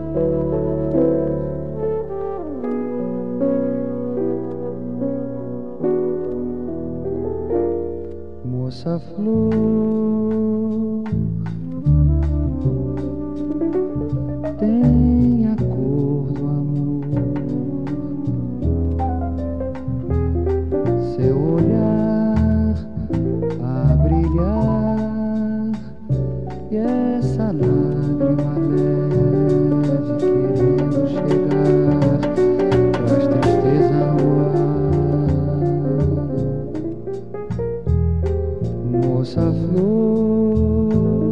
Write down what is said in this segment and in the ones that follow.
Moça flor, tem a cor do amor, seu olhar a brilhar e essa lágrima leve querendo chegar, traz tristeza no ar. Moça flor,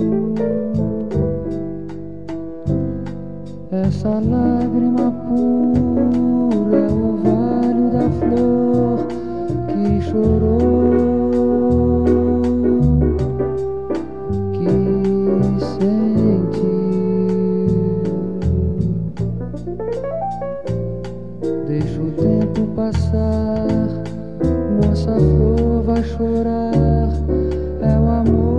essa lágrima pura é o orvalho da flor que chorou, que sentiu. Deixa o tempo passar, moça flor vai chorar, é o amor.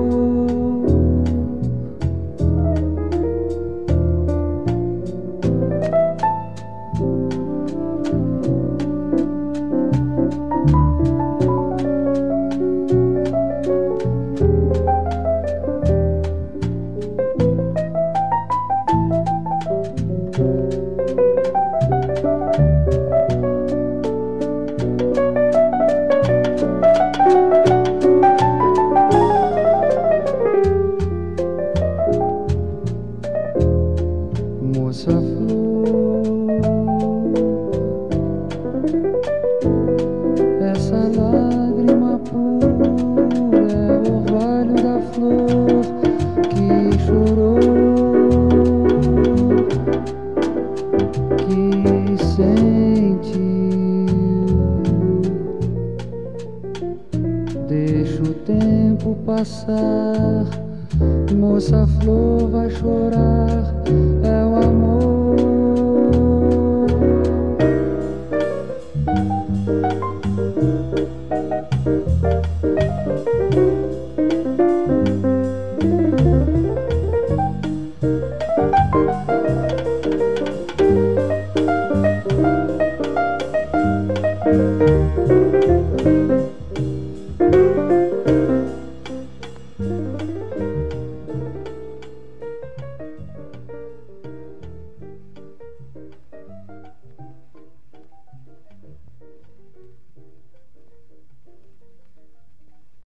Moça flor, essa lágrima pura é o orvalho da flor que chorou, que sentiu. Deixa o tempo passar, moça flor vai chorar, é o amor.